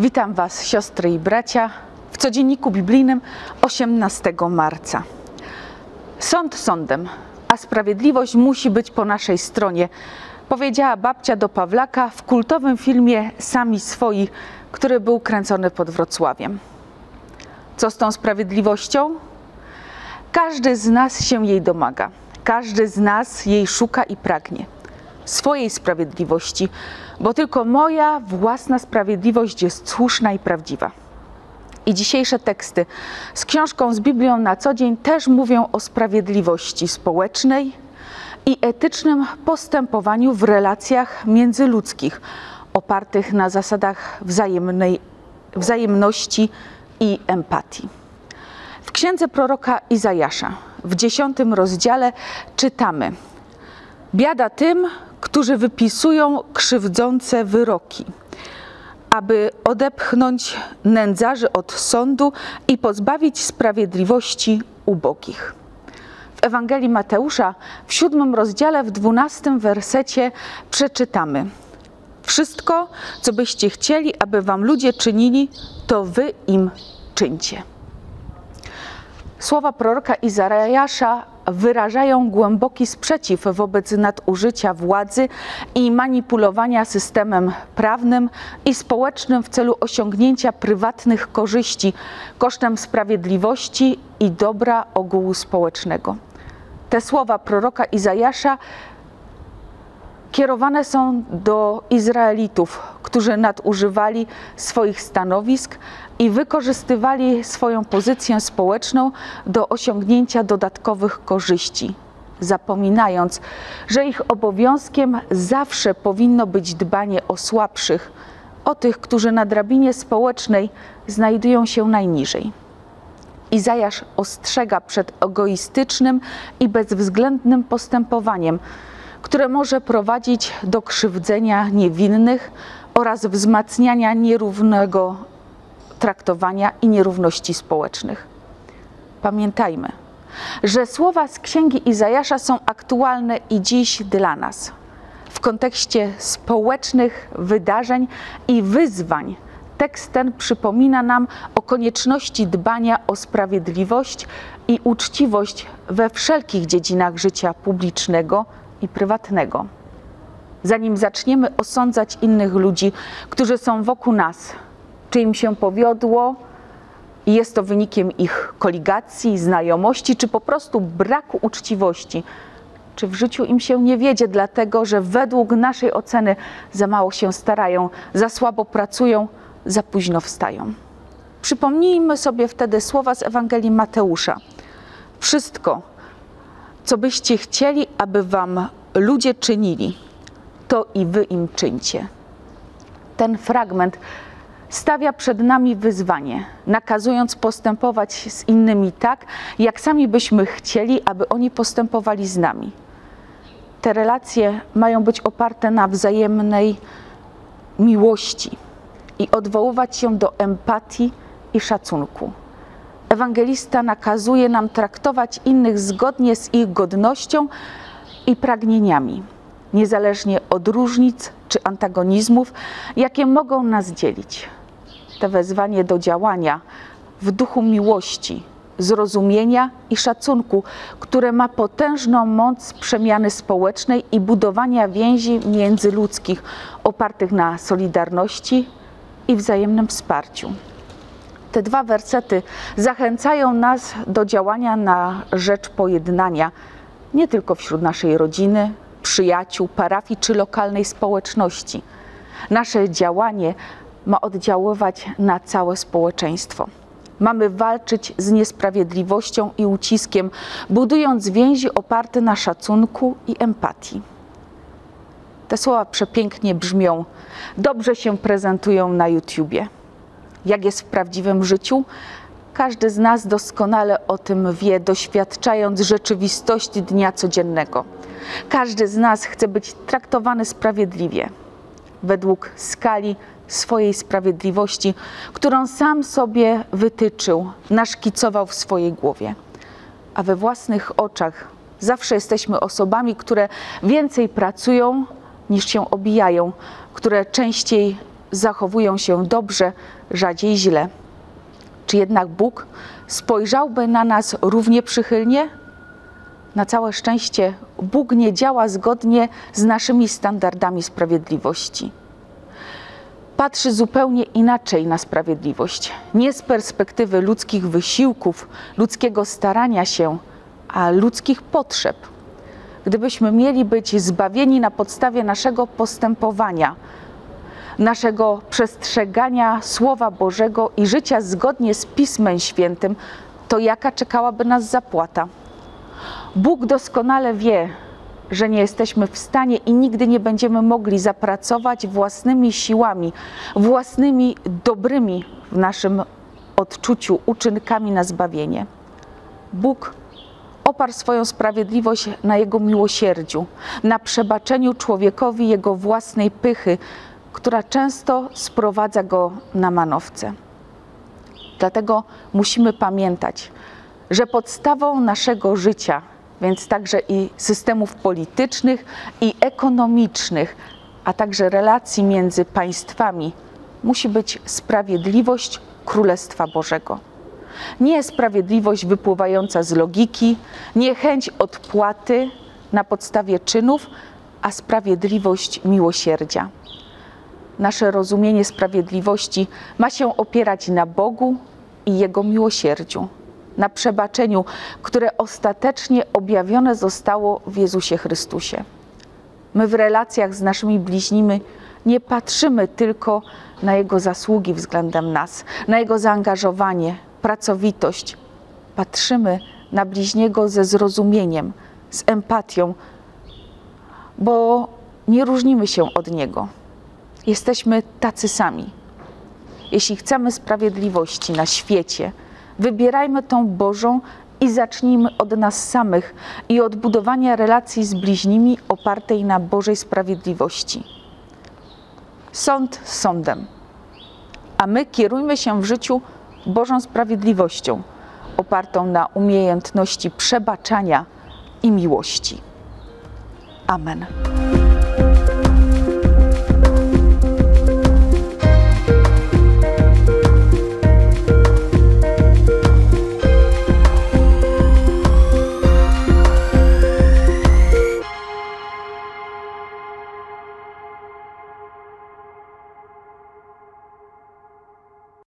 Witam Was, siostry i bracia, w codzienniku biblijnym 18 marca. Sąd sądem, a sprawiedliwość musi być po naszej stronie, powiedziała babcia do Pawlaka w kultowym filmie Sami swoi, który był kręcony pod Wrocławiem. Co z tą sprawiedliwością? Każdy z nas się jej domaga, każdy z nas jej szuka i pragnie. Swojej sprawiedliwości, bo tylko moja własna sprawiedliwość jest słuszna i prawdziwa. I dzisiejsze teksty z książką z Biblią na co dzień też mówią o sprawiedliwości społecznej i etycznym postępowaniu w relacjach międzyludzkich, opartych na zasadach wzajemności i empatii. W księdze proroka Izajasza w 10 rozdziale czytamy: biada tym, którzy wypisują krzywdzące wyroki, aby odepchnąć nędzarzy od sądu i pozbawić sprawiedliwości ubogich. W Ewangelii Mateusza w 7 rozdziale w 12 wersecie przeczytamy: wszystko, co byście chcieli, aby wam ludzie czynili, to wy im czyńcie. Słowa proroka Izajasza wyrażają głęboki sprzeciw wobec nadużycia władzy i manipulowania systemem prawnym i społecznym w celu osiągnięcia prywatnych korzyści kosztem sprawiedliwości i dobra ogółu społecznego. Te słowa proroka Izajasza kierowane są do Izraelitów, którzy nadużywali swoich stanowisk i wykorzystywali swoją pozycję społeczną do osiągnięcia dodatkowych korzyści, zapominając, że ich obowiązkiem zawsze powinno być dbanie o słabszych, o tych, którzy na drabinie społecznej znajdują się najniżej. Izajasz ostrzega przed egoistycznym i bezwzględnym postępowaniem, które może prowadzić do krzywdzenia niewinnych oraz wzmacniania nierównego traktowania i nierówności społecznych. Pamiętajmy, że słowa z księgi Izajasza są aktualne i dziś dla nas. W kontekście społecznych wydarzeń i wyzwań tekst ten przypomina nam o konieczności dbania o sprawiedliwość i uczciwość we wszelkich dziedzinach życia publicznego i prywatnego. Zanim zaczniemy osądzać innych ludzi, którzy są wokół nas, czy im się powiodło i jest to wynikiem ich koligacji, znajomości, czy po prostu braku uczciwości, czy w życiu im się nie wiedzie, dlatego że według naszej oceny za mało się starają, za słabo pracują, za późno wstają. Przypomnijmy sobie wtedy słowa z Ewangelii Mateusza. Wszystko, co byście chcieli, aby wam ludzie czynili, to i wy im czyńcie. Ten fragment stawia przed nami wyzwanie, nakazując postępować z innymi tak, jak sami byśmy chcieli, aby oni postępowali z nami. Te relacje mają być oparte na wzajemnej miłości i odwoływać się do empatii i szacunku. Ewangelista nakazuje nam traktować innych zgodnie z ich godnością i pragnieniami, niezależnie od różnic czy antagonizmów, jakie mogą nas dzielić. To wezwanie do działania w duchu miłości, zrozumienia i szacunku, które ma potężną moc przemiany społecznej i budowania więzi międzyludzkich opartych na solidarności i wzajemnym wsparciu. Te dwa wersety zachęcają nas do działania na rzecz pojednania, nie tylko wśród naszej rodziny, przyjaciół, parafii czy lokalnej społeczności. Nasze działanie ma oddziaływać na całe społeczeństwo. Mamy walczyć z niesprawiedliwością i uciskiem, budując więzi oparte na szacunku i empatii. Te słowa przepięknie brzmią, dobrze się prezentują na YouTubie. Jak jest w prawdziwym życiu? Każdy z nas doskonale o tym wie, doświadczając rzeczywistości dnia codziennego. Każdy z nas chce być traktowany sprawiedliwie, według skali swojej sprawiedliwości, którą sam sobie wytyczył, naszkicował w swojej głowie. A we własnych oczach zawsze jesteśmy osobami, które więcej pracują niż się obijają, które częściej zachowują się dobrze, rzadziej źle. Czy jednak Bóg spojrzałby na nas równie przychylnie? Na całe szczęście Bóg nie działa zgodnie z naszymi standardami sprawiedliwości. Patrzy zupełnie inaczej na sprawiedliwość. Nie z perspektywy ludzkich wysiłków, ludzkiego starania się, a ludzkich potrzeb. Gdybyśmy mieli być zbawieni na podstawie naszego postępowania, naszego przestrzegania Słowa Bożego i życia zgodnie z Pismem Świętym, to jaka czekałaby nas zapłata? Bóg doskonale wie, że nie jesteśmy w stanie i nigdy nie będziemy mogli zapracować własnymi siłami, własnymi dobrymi w naszym odczuciu uczynkami na zbawienie. Bóg oparł swoją sprawiedliwość na Jego miłosierdziu, na przebaczeniu człowiekowi jego własnej pychy, która często sprowadza go na manowce. Dlatego musimy pamiętać, że podstawą naszego życia, więc także i systemów politycznych i ekonomicznych, a także relacji między państwami, musi być sprawiedliwość Królestwa Bożego. Nie sprawiedliwość wypływająca z logiki, nie chęć odpłaty na podstawie czynów, a sprawiedliwość miłosierdzia. Nasze rozumienie sprawiedliwości ma się opierać na Bogu i Jego miłosierdziu, na przebaczeniu, które ostatecznie objawione zostało w Jezusie Chrystusie. My w relacjach z naszymi bliźnimi nie patrzymy tylko na Jego zasługi względem nas, na Jego zaangażowanie, pracowitość. Patrzymy na bliźniego ze zrozumieniem, z empatią, bo nie różnimy się od Niego. Jesteśmy tacy sami. Jeśli chcemy sprawiedliwości na świecie, wybierajmy tą Bożą i zacznijmy od nas samych i od budowania relacji z bliźnimi opartej na Bożej sprawiedliwości. Sąd sądem, a my kierujmy się w życiu Bożą sprawiedliwością, opartą na umiejętności przebaczania i miłości. Amen.